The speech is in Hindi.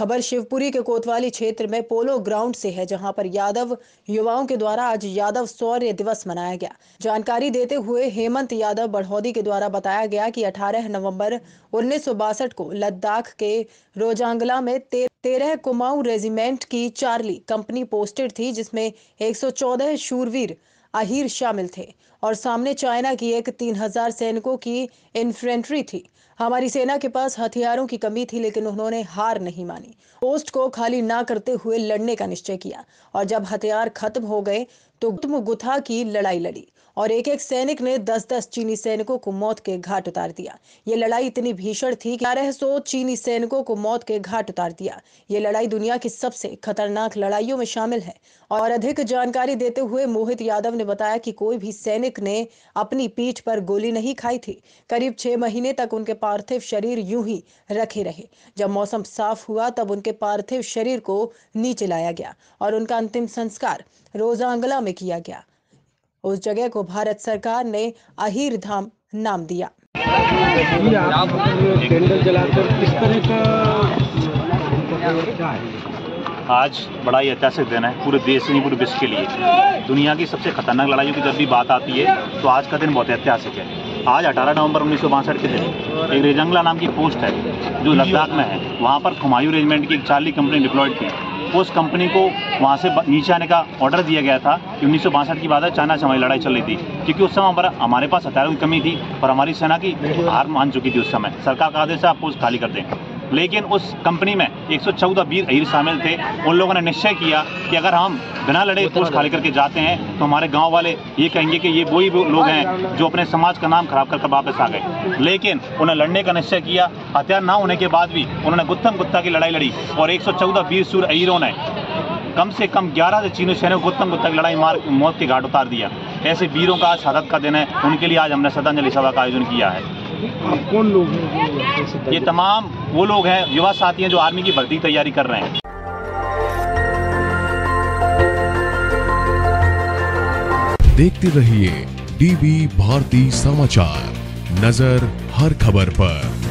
खबर शिवपुरी के कोतवाली क्षेत्र में पोलो ग्राउंड से है, जहां पर यादव युवाओं के द्वारा आज यादव शौर्य दिवस मनाया गया। जानकारी देते हुए हेमंत यादव बढ़ौदी के द्वारा बताया गया कि 18 नवंबर 1962 को लद्दाख के रोजांगला में 13 कुमाऊं रेजिमेंट की चार्ली कंपनी पोस्टेड थी, जिसमें 114 शूरवीर अहीर शामिल थे और सामने चाइना की एक 3000 सैनिकों की इन्फेंट्री थी। हमारी सेना के पास हथियारों की कमी थी, लेकिन उन्होंने हार नहीं मानी। पोस्ट को खाली ना करते हुए लड़ने का निश्चय किया और जब हथियार खत्म हो गए तो गुथा की लड़ाई लड़ी और एक एक सैनिक ने 10-10 चीनी सैनिकों को मौत के घाट उतार दिया। ये लड़ाई इतनी भीषण थी कि 1100 चीनी सैनिकों को मौत के घाट उतार दिया। ये लड़ाई दुनिया की सबसे खतरनाक लड़ाइयों में शामिल है। और अधिक जानकारी देते हुए मोहित यादव ने बताया कि कोई भी सैनिक ने अपनी पीठ पर गोली नहीं खाई थी। करीब 6 महीने तक उनके पार्थिव शरीर यूं ही रखे रहे। जब मौसम साफ हुआ तब उनके पार्थिव शरीर को नीचे लाया गया और उनका अंतिम संस्कार रोजांगला में किया गया। उस जगह को भारत सरकार ने अहीर धाम नाम दिया। कैंडल जलाकर किस तरह का आज बड़ा ही ऐतिहासिक दिन है पूरे देश से नहीं, पूरे विश्व के लिए। दुनिया की सबसे खतरनाक लड़ाइयों की जब भी बात आती है तो आज का दिन बहुत ऐतिहासिक है। आज 18 नवंबर 1962 के दिन एक रेजंगला नाम की पोस्ट है जो लद्दाख में है। वहाँ पर कुमाऊं रेजिमेंट की एक चार्ली कंपनी डिप्लॉयड थी। उस कंपनी को वहाँ से नीचे आने का ऑर्डर दिया गया था कि 1962 की बात है, चाइना से हमारी लड़ाई चल रही थी, क्योंकि उस समय पर हमारे पास हथियारों की कमी थी और हमारी सेना की हार मान चुकी थी। उस समय सरकार का आदेश है आप पोस्ट खाली कर दें, लेकिन उस कंपनी में 114 वीर अहीर शामिल थे। उन लोगों ने निश्चय किया कि अगर हम बिना लड़े पोस्ट खाली करके जाते हैं तो हमारे गांव वाले ये कहेंगे कि ये वही लोग हैं जो अपने समाज का नाम खराब करके वापस आ गए। लेकिन उन्हें लड़ने का निश्चय किया। हथियार ना होने के बाद भी उन्होंने गुत्थम गुत्ता की लड़ाई लड़ी और 114 वीर शूर अहीरों ने कम से कम 11 से चीनी सैनिकों गुत्थम गुत्ता की लड़ाई मार मौत के घाट उतार दिया। ऐसे वीरों का आज शहादत का दिन है। उनके लिए आज हमने श्रद्धांजलि सभा का आयोजन किया है। कौन लोग हैं? ये तमाम वो लोग हैं, युवा साथी हैं जो आर्मी की भर्ती की तैयारी कर रहे हैं। देखते रहिए डीबी भारती समाचार, नजर हर खबर पर।